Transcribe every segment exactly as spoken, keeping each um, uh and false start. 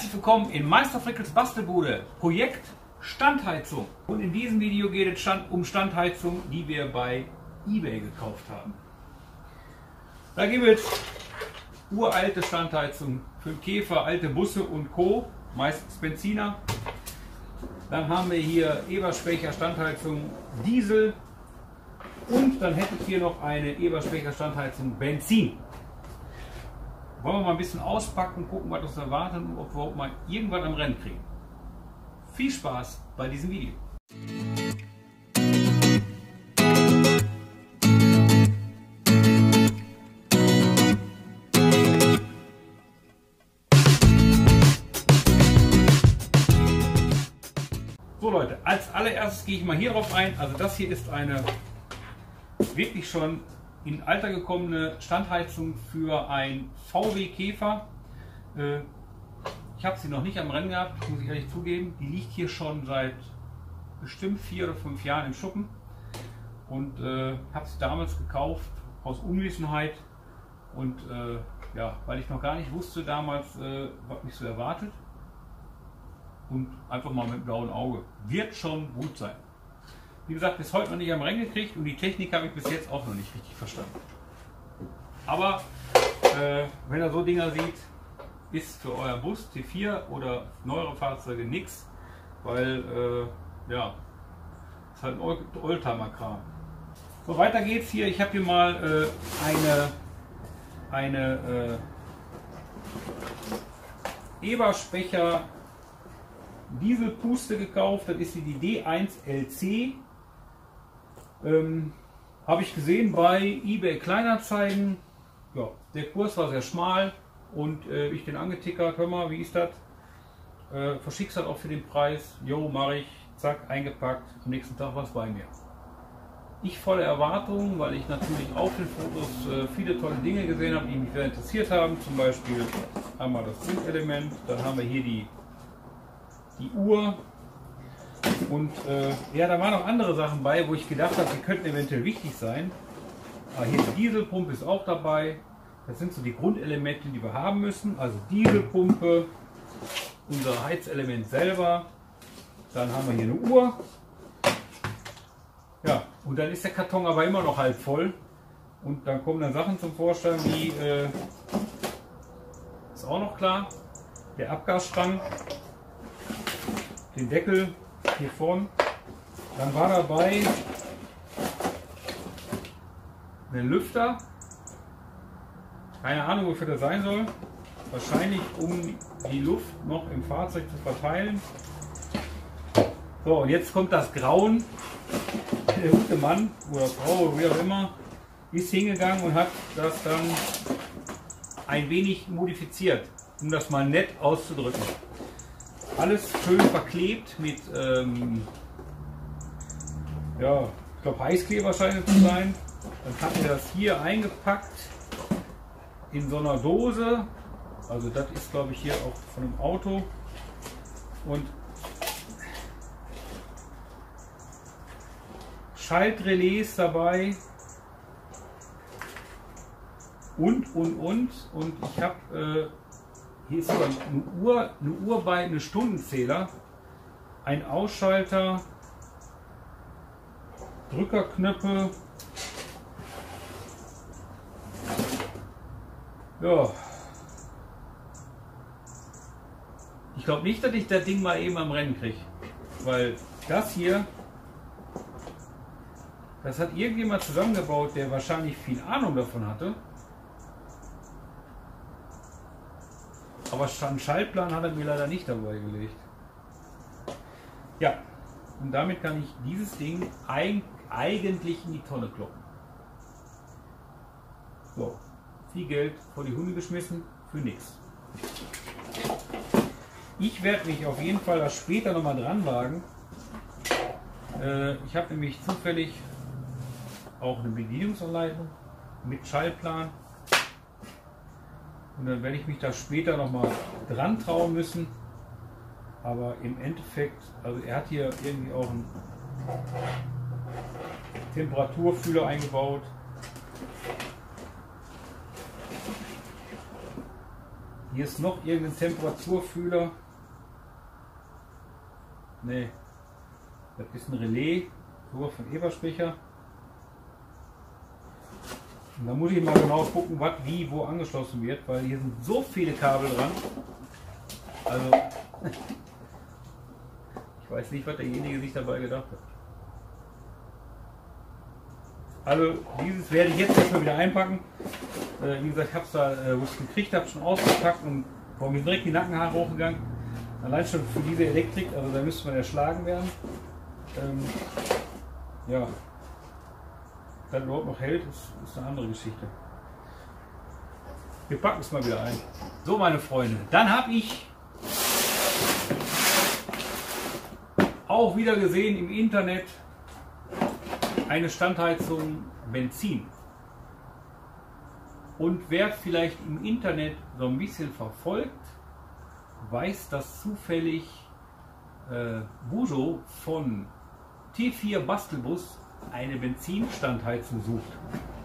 Herzlich willkommen in Meister Frickels Bastelbude, Projekt Standheizung. Und in diesem Video geht es um Standheizung, die wir bei eBay gekauft haben. Da gibt es uralte Standheizung für den Käfer, alte Busse und Co., meistens Benziner. Dann haben wir hier Eberspecher Standheizung Diesel und dann hättet ihr noch eine Eberspecher Standheizung Benzin. Wollen wir mal ein bisschen auspacken, gucken, was uns erwartet und ob wir mal irgendwann am Rennen kriegen. Viel Spaß bei diesem Video. So Leute, als allererstes gehe ich mal hier drauf ein. Also das hier ist eine wirklich schon in Alter gekommene Standheizung für ein V W Käfer. Ich habe sie noch nicht am Rennen gehabt, muss ich ehrlich zugeben. Die liegt hier schon seit bestimmt vier oder fünf Jahren im Schuppen und äh, habe sie damals gekauft aus Unwissenheit und äh, ja, weil ich noch gar nicht wusste damals, äh, was mich so erwartet, und einfach mal mit blauen Auge. Wird schon gut sein. Wie gesagt, bis heute noch nicht am Rennen gekriegt und die Technik habe ich bis jetzt auch noch nicht richtig verstanden. Aber äh, wenn ihr so Dinger sieht, ist für euer Bus T vier oder neuere Fahrzeuge nichts, weil äh, ja, ist halt ein Oldtimer-Kram. So, weiter geht's hier. Ich habe hier mal äh, eine, eine äh, Eberspecher Dieselpuste gekauft. Das ist die D eins L C. Ähm, habe ich gesehen bei eBay Kleinanzeigen. Ja, der Kurs war sehr schmal und äh, ich den angetickert. Hör mal, wie ist das? Äh, verschickst das auch für den Preis. Jo, mache ich. Zack, eingepackt. Am nächsten Tag war es bei mir. Ich volle Erwartungen, weil ich natürlich auf den Fotos äh, viele tolle Dinge gesehen habe, die mich sehr interessiert haben. Zum Beispiel einmal das Grundelement, dann haben wir hier die, die Uhr. Und äh, ja, da waren noch andere Sachen bei, wo ich gedacht habe, die könnten eventuell wichtig sein. Aber hier die Dieselpumpe ist auch dabei. Das sind so die Grundelemente, die wir haben müssen. Also Dieselpumpe, unser Heizelement selber. Dann haben wir hier eine Uhr. Ja, und dann ist der Karton aber immer noch halb voll. Und dann kommen dann Sachen zum Vorschein, wie, äh, ist auch noch klar, der Abgasstrang, den Deckel hier vorne. Dann war dabei ein Lüfter. Keine Ahnung, wofür das sein soll. Wahrscheinlich, um die Luft noch im Fahrzeug zu verteilen. So, und jetzt kommt das Grauen. Der gute Mann oder Frau oder wie auch immer ist hingegangen und hat das dann ein wenig modifiziert, um das mal nett auszudrücken. Alles schön verklebt mit, ähm, ja, ich glaube Heißkleber scheint es zu sein. Dann hat er das hier eingepackt in so einer Dose. Also das ist, glaube ich, hier auch von einem Auto. Und Schaltrelais dabei. Und, und, und. Und ich habe... Äh, Hier ist sogar eine Uhr, eine Uhr bei, eine Stundenzähler, ein Ausschalter, Drückerknöpfe. Ja. Ich glaube nicht, dass ich das Ding mal eben am Rennen kriege, weil das hier, das hat irgendjemand zusammengebaut, der wahrscheinlich viel Ahnung davon hatte. Aber einen Schaltplan hat er mir leider nicht dabei gelegt. Ja, und damit kann ich dieses Ding eigentlich in die Tonne kloppen. So, viel Geld vor die Hunde geschmissen, für nichts. Ich werde mich auf jeden Fall das später nochmal dran wagen. Äh, ich habe nämlich zufällig auch eine Bedienungsanleitung mit Schaltplan. Und dann werde ich mich da später noch mal dran trauen müssen. Aber im Endeffekt, also er hat hier irgendwie auch einen Temperaturfühler eingebaut. Hier ist noch irgendein Temperaturfühler. Ne, das ist ein Relais, sogar von Eberspecher. Und da muss ich mal genau gucken, was wie wo angeschlossen wird, weil hier sind so viele Kabel dran. Also, ich weiß nicht, was derjenige sich dabei gedacht hat. Also, dieses werde ich jetzt erstmal wieder einpacken. Äh, wie gesagt, ich habe es da, äh, wo ich es gekriegt habe, schon ausgepackt und vor mir direkt die Nackenhaare hochgegangen. Allein schon für diese Elektrik, also da müsste man erschlagen werden. Ähm, ja, dass überhaupt noch hält, ist, ist eine andere Geschichte. Wir packen es mal wieder ein. So, meine Freunde, dann habe ich auch wieder gesehen im Internet eine Standheizung Benzin. Und wer vielleicht im Internet so ein bisschen verfolgt, weiß, dass zufällig äh, Bujo von T vier Bastelbus eine Benzinstandheizung sucht.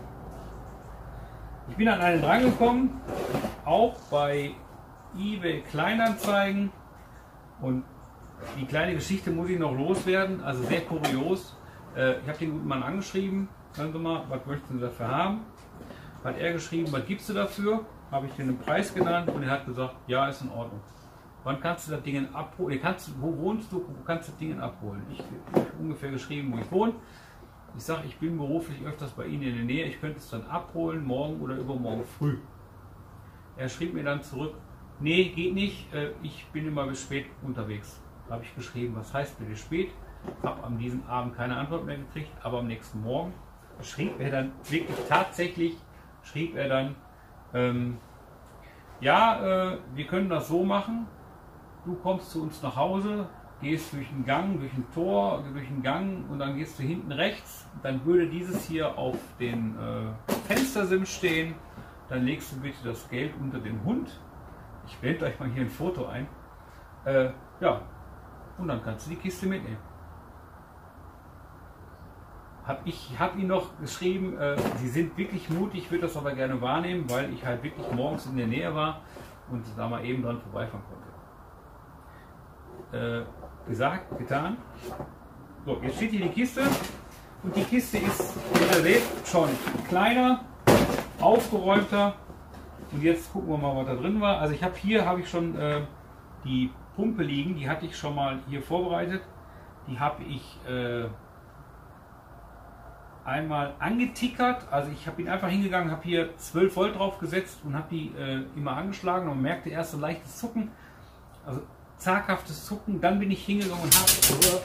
Ich bin an einen drangekommen, auch bei eBay Kleinanzeigen, und die kleine Geschichte muss ich noch loswerden, also sehr kurios. Äh, ich habe den guten Mann angeschrieben, sagen Sie mal, was möchten Sie dafür haben? Hat er geschrieben, was gibst du dafür? Habe ich dir einen Preis genannt und er hat gesagt, ja, ist in Ordnung. Wann kannst du das Ding abholen? Kannst, wo wohnst du? Wo kannst du das Ding abholen? Ich habe ungefähr geschrieben, wo ich wohne. Ich sage, ich bin beruflich öfters bei Ihnen in der Nähe. Ich könnte es dann abholen, morgen oder übermorgen früh. Er schrieb mir dann zurück, nee, geht nicht. Ich bin immer bis spät unterwegs. Habe ich geschrieben, was heißt bitte spät? Habe an diesem Abend keine Antwort mehr gekriegt, aber am nächsten Morgen schrieb er dann wirklich tatsächlich, schrieb er dann, ähm, ja, äh, wir können das so machen. Du kommst zu uns nach Hause, gehst durch einen Gang, durch ein Tor, durch einen Gang und dann gehst du hinten rechts. Dann würde dieses hier auf den äh, Fenstersims stehen. Dann legst du bitte das Geld unter den Hund. Ich blende euch mal hier ein Foto ein. Äh, ja, und dann kannst du die Kiste mitnehmen. Hab ich habe ihn noch geschrieben, äh, sie sind wirklich mutig, ich würde das aber gerne wahrnehmen, weil ich halt wirklich morgens in der Nähe war und da mal eben dran vorbeifahren konnte. Äh, gesagt, getan. So, jetzt steht hier die Kiste und die Kiste ist, wie ihr seht, schon kleiner, aufgeräumter, und jetzt gucken wir mal, was da drin war. Also ich habe hier habe ich schon äh, die Pumpe liegen, die hatte ich schon mal hier vorbereitet. Die habe ich äh, einmal angetickert, also ich habe ihn einfach hingegangen, habe hier zwölf Volt drauf gesetzt und habe die äh, immer angeschlagen und man merkte erst so leichtes Zucken, also zaghaftes Zucken. Dann bin ich hingegangen und habe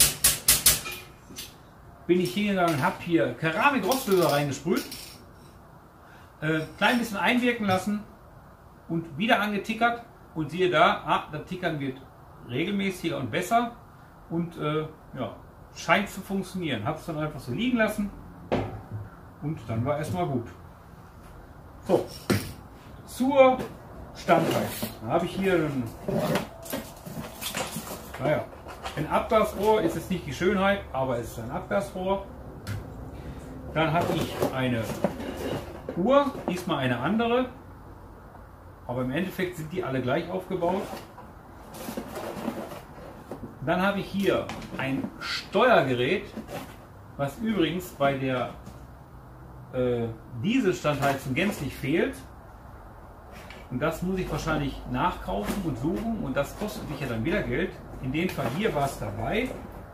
bin ich hingegangen und habe hier Keramik-Rostlöser reingesprüht, äh, klein bisschen einwirken lassen und wieder angetickert, und siehe da, ah, das Tickern wird regelmäßiger und besser und äh, ja, scheint zu funktionieren. Habe es dann einfach so liegen lassen und dann war erstmal gut. So, zur Standheizung. Da habe ich hier ein, naja, ein Abgasrohr, ist jetzt nicht die Schönheit, aber es ist ein Abgasrohr. Dann habe ich eine Uhr, diesmal eine andere, aber im Endeffekt sind die alle gleich aufgebaut. Dann habe ich hier ein Steuergerät, was übrigens bei der äh, Dieselstandheizung gänzlich fehlt. Und das muss ich wahrscheinlich nachkaufen und suchen, und das kostet mich ja dann wieder Geld. In dem Fall hier war es dabei.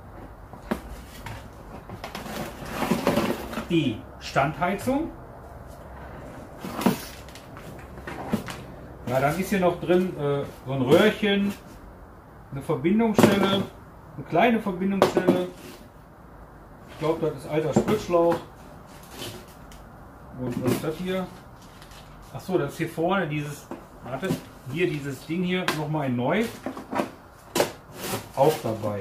Die Standheizung. Ja, dann ist hier noch drin äh, so ein Röhrchen, eine Verbindungsstelle, eine kleine Verbindungsstelle. Ich glaube, das ist alter Spritzschlauch. Und was ist das hier? Achso, das ist hier vorne dieses, warte, hier dieses Ding hier nochmal in neu. Auch dabei.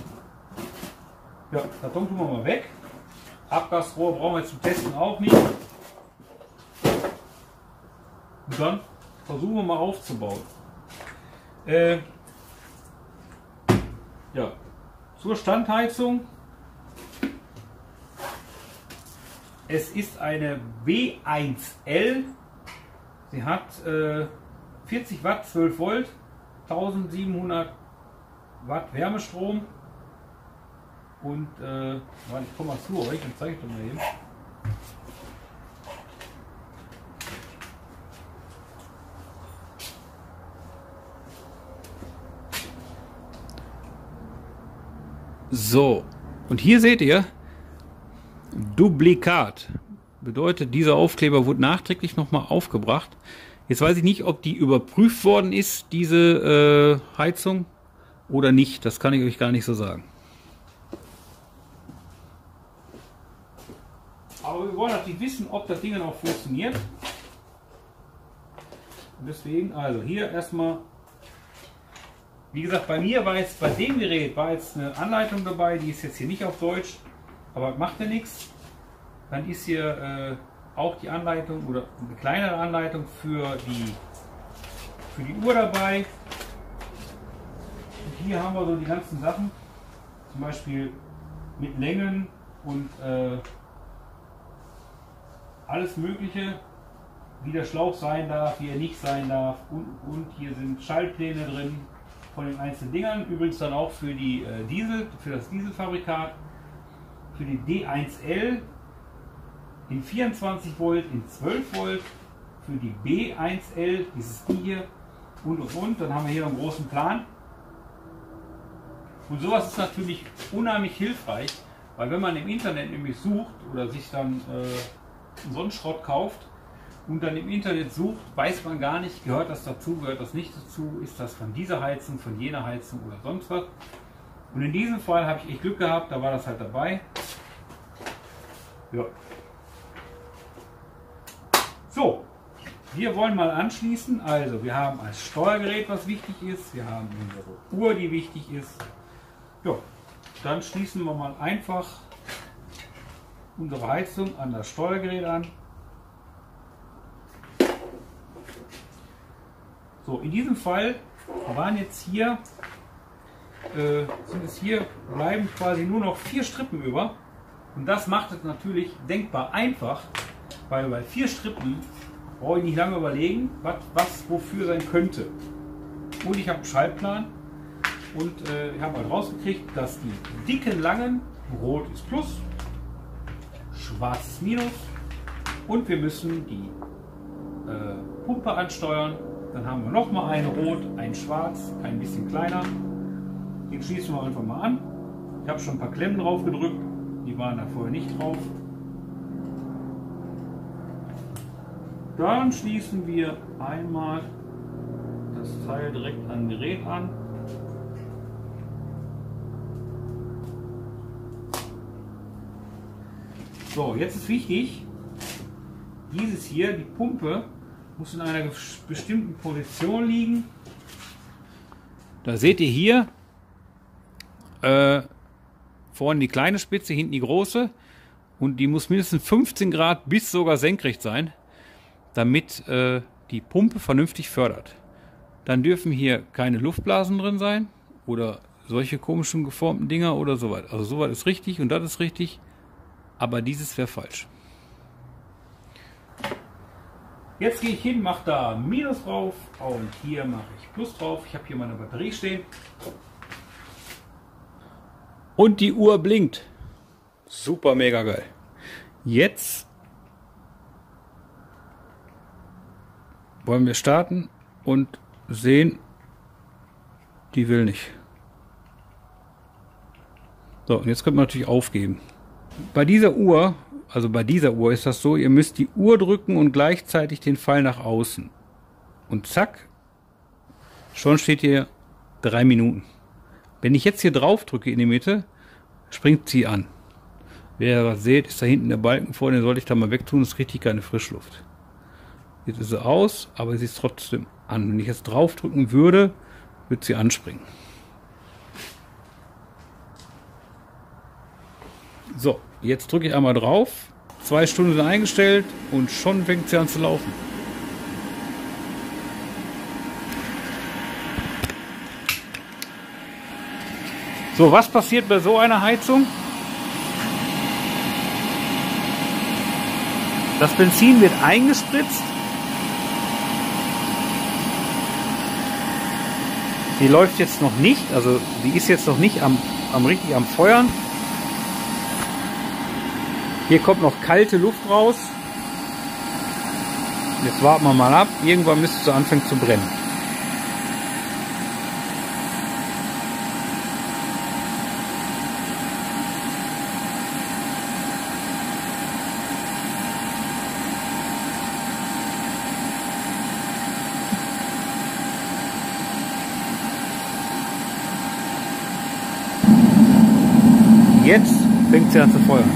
Ja, Karton tun wir mal weg. Abgasrohr brauchen wir jetzt zum Testen auch nicht. Und dann versuchen wir mal aufzubauen. Äh, ja, zur Standheizung. Es ist eine B eins L. Sie hat äh, vierzig Watt, zwölf Volt, eintausendsiebenhundert Watt Wärmestrom. Und äh, ich komme mal zu euch, dann zeige ich das mal eben. So, und hier seht ihr, Duplikat. Bedeutet, dieser Aufkleber wurde nachträglich nochmal aufgebracht. Jetzt weiß ich nicht, ob die überprüft worden ist, diese äh, Heizung, oder nicht. Das kann ich euch gar nicht so sagen. Aber wir wollen natürlich wissen, ob das Ding auch funktioniert. Und deswegen, also hier erstmal, wie gesagt, bei mir war jetzt, bei dem Gerät war jetzt eine Anleitung dabei, die ist jetzt hier nicht auf Deutsch, aber macht ja nichts. Dann ist hier äh, auch die Anleitung oder eine kleinere Anleitung für die, für die Uhr dabei. Und hier haben wir so die ganzen Sachen, zum Beispiel mit Längen und äh, alles Mögliche, wie der Schlauch sein darf, wie er nicht sein darf. Und, und hier sind Schaltpläne drin von den einzelnen Dingern. Übrigens dann auch für die äh, Diesel, für das Dieselfabrikat, für die D eins L in vierundzwanzig Volt, in zwölf Volt, für die B eins L, dieses die hier und und und. Dann haben wir hier noch einen großen Plan. Und sowas ist natürlich unheimlich hilfreich, weil wenn man im Internet nämlich sucht oder sich dann äh, so einen Schrott kauft und dann im Internet sucht, weiß man gar nicht, gehört das dazu, gehört das nicht dazu, ist das von dieser Heizung, von jener Heizung oder sonst was. Und in diesem Fall habe ich echt Glück gehabt, da war das halt dabei. Ja. So, wir wollen mal anschließen. Also wir haben als Steuergerät, was wichtig ist, wir haben unsere Uhr, die wichtig ist. Ja, dann schließen wir mal einfach unsere Heizung an das Steuergerät an. So, in diesem Fall waren jetzt hier, äh, sind es hier, bleiben quasi nur noch vier Strippen über. Und das macht es natürlich denkbar einfach, weil bei vier Strippen brauche ich nicht lange überlegen, was, was wofür sein könnte. Und ich habe einen Schaltplan und äh, ich habe halt rausgekriegt, dass die dicken, langen, rot ist Plus, schwarz ist Minus und wir müssen die äh, Pumpe ansteuern. Dann haben wir noch mal einen rot, einen schwarz, ein bisschen kleiner. Den schließen wir einfach mal an. Ich habe schon ein paar Klemmen drauf gedrückt, die waren da vorher nicht drauf. Dann schließen wir einmal das Teil direkt an das Gerät an. So, jetzt ist wichtig, dieses hier, die Pumpe, muss in einer bestimmten Position liegen. Da seht ihr hier äh, vorne die kleine Spitze, hinten die große. Und die muss mindestens fünfzehn Grad bis sogar senkrecht sein, damit äh, die Pumpe vernünftig fördert. Dann dürfen hier keine Luftblasen drin sein oder solche komischen geformten Dinger oder so weiter. Also so weit ist richtig und das ist richtig, aber dieses wäre falsch. Jetzt gehe ich hin, mache da Minus drauf und hier mache ich Plus drauf. Ich habe hier meine Batterie stehen. Und die Uhr blinkt. Super mega geil. Jetzt wollen wir starten und sehen, die will nicht. So, und jetzt können wir natürlich aufgeben. Bei dieser Uhr, also bei dieser Uhr ist das so, ihr müsst die Uhr drücken und gleichzeitig den Pfeil nach außen. Und zack, schon steht hier drei Minuten. Wenn ich jetzt hier drauf drücke in die Mitte, springt sie an. Wer was seht, ist da hinten der Balken vor, den sollte ich da mal wegtun, es kriegt keine Frischluft. Jetzt ist sie aus, aber sie ist trotzdem an. Wenn ich jetzt drauf drücken würde, wird sie anspringen. So, jetzt drücke ich einmal drauf. Zwei Stunden sind eingestellt und schon fängt sie an zu laufen. So, was passiert bei so einer Heizung? Das Benzin wird eingespritzt Die läuft jetzt noch nicht, also die ist jetzt noch nicht am, am richtig am Feuern. Hier kommt noch kalte Luft raus. Jetzt warten wir mal ab. Irgendwann müsste es so anfangen zu brennen. Jetzt fängt sie an zu feuern.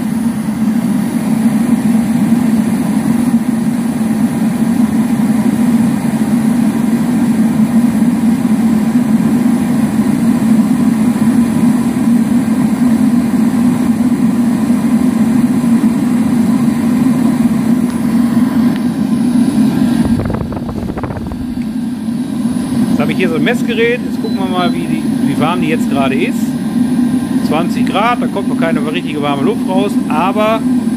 Jetzt habe ich hier so ein Messgerät. Jetzt gucken wir mal, wie, die, wie warm die jetzt gerade ist. zwanzig Grad, da kommt noch keine richtige warme Luft raus, aber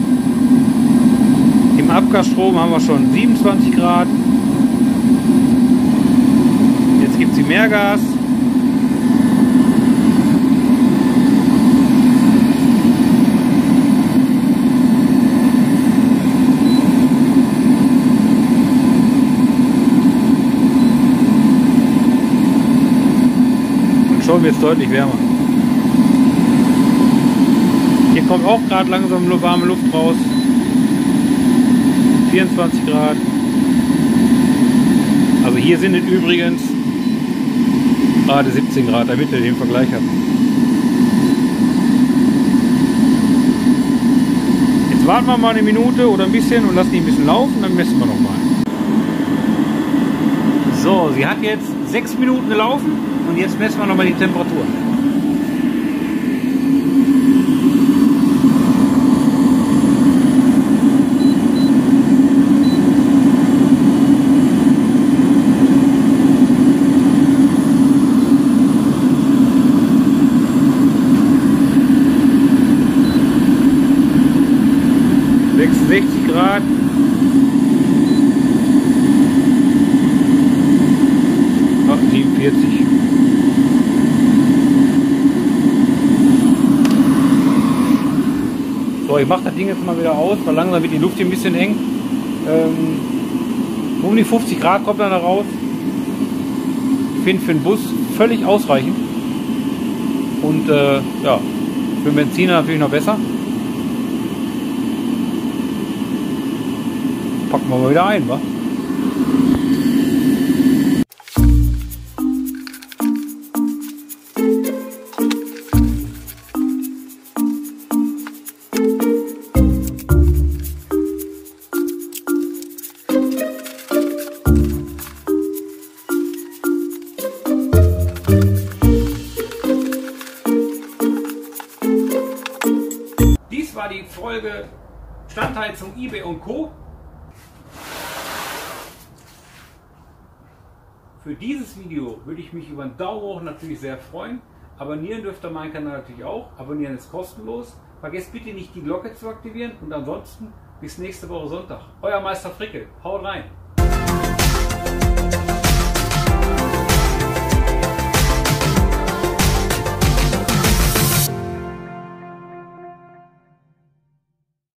im Abgasstrom haben wir schon siebenundzwanzig Grad. Jetzt gibt sie mehr Gas. Und schon wird es deutlich wärmer. Hier kommt auch gerade langsam warme Luft raus. vierundzwanzig Grad. Also hier sind es übrigens gerade siebzehn Grad, damit ihr den Vergleich habt. Jetzt warten wir mal eine Minute oder ein bisschen und lassen die ein bisschen laufen, dann messen wir nochmal. So, sie hat jetzt sechs Minuten gelaufen und jetzt messen wir nochmal die Temperatur. sechsundsechzig Grad. Ah, siebenundvierzig. So, ich mache das Ding jetzt mal wieder aus, weil langsam wird die Luft hier ein bisschen eng. Ähm, um die fünfzig Grad kommt dann da raus. Ich finde für den Bus völlig ausreichend. Und äh, ja, für den Benziner natürlich noch besser. Packen wir mal wieder ein, wa? Dies war die Folge Standheizung eBay und Co. Für dieses Video würde ich mich über einen Daumen hoch natürlich sehr freuen. Abonnieren dürft ihr meinen Kanal natürlich auch. Abonnieren ist kostenlos. Vergesst bitte nicht die Glocke zu aktivieren und ansonsten bis nächste Woche Sonntag. Euer Meister Fricke. Haut rein!